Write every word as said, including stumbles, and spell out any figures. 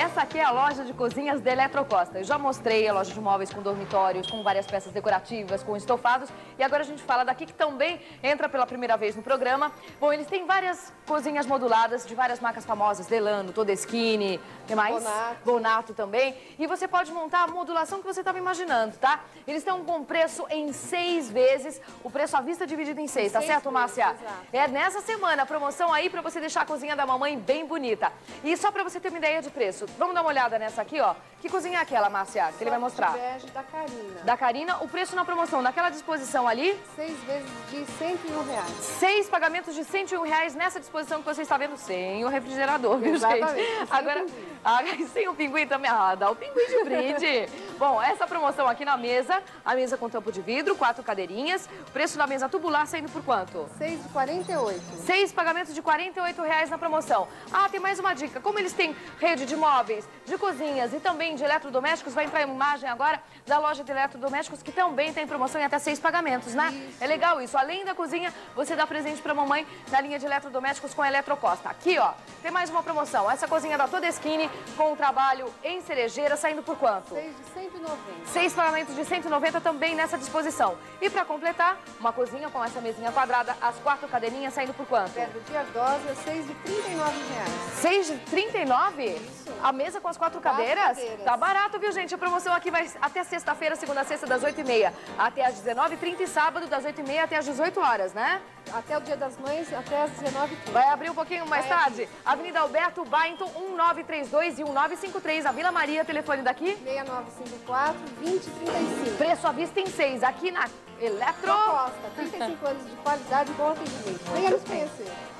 Essa aqui é a loja de cozinhas da Eletrocosta. Eu já mostrei a loja de móveis com dormitórios, com várias peças decorativas, com estofados. E agora a gente fala daqui que também entra pela primeira vez no programa. Bom, eles têm várias cozinhas moduladas de várias marcas famosas. Delano, Todeskine, que mais? Bonato. Bonato também. E você pode montar a modulação que você estava imaginando, tá? Eles estão com preço em seis vezes. O preço à vista dividido em seis, tá seis certo, Márcia? vezes, exato. É nessa semana a promoção aí pra você deixar a cozinha da mamãe bem bonita. E só pra você ter uma ideia de preço, vamos dar uma olhada nessa aqui, ó. Que cozinha é aquela, Márcia, que ele vai mostrar? Bege da Carina. Da Carina, o preço na promoção, naquela disposição ali? Seis vezes de cento e um reais. Seis pagamentos de cento e um reais nessa disposição que você está vendo, sem o refrigerador, viu, Exatamente, gente? sem Agora, o pinguim. ah, sem o pinguim também. Ah, dá o pinguim de brinde. Bom, essa promoção aqui na mesa, a mesa com tampo de vidro, quatro cadeirinhas. O preço da mesa tubular saindo por quanto? Seis de quarenta e oito. Seis pagamentos de quarenta e oito reais na promoção. Ah, tem mais uma dica. Como eles têm rede de móveis, de cozinhas e também de eletrodomésticos, vai entrar a imagem agora da loja de eletrodomésticos que também tem promoção em até seis pagamentos, né? Isso. É legal isso. Além da cozinha, você dá presente pra mamãe na linha de eletrodomésticos com a Eletrocosta. Aqui, ó, tem mais uma promoção. Essa cozinha da Todeskine com o trabalho em cerejeira saindo por quanto? Seis de cento e noventa. Seis pagamentos de cento e noventa também nessa disposição. E pra completar, uma cozinha com essa mesinha quadrada, as quatro cadeirinhas saindo por quanto? Pedra de ardosa, seis de trinta e nove reais. seis de trinta e nove? Isso. A mesa com as quatro, Quatro cadeiras? cadeiras. Tá barato, viu, gente? A promoção aqui vai até sexta-feira, segunda a sexta, das oito e meia até às dezenove e trinta e sábado, das oito e meia até às dezoito horas, né? Até o Dia das Mães, até as dezenove e trinta. Vai abrir um pouquinho mais Vai tarde? Avenida Alberto Bainton, um nove três dois e um nove cinco três, a Vila Maria, telefone daqui. seis nove cinco quatro, vinte, trinta e cinco. Preço à vista em seis, aqui na Eletro... Costa, trinta e cinco anos de qualidade e bom atendimento. Venha nos conhecer.